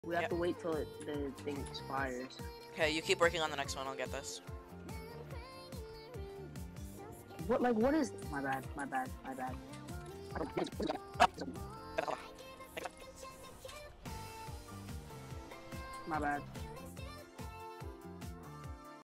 We have to wait till the thing expires. Okay, you keep working on the next one. I'll get this. What is? My bad. My bad. My bad. My bad.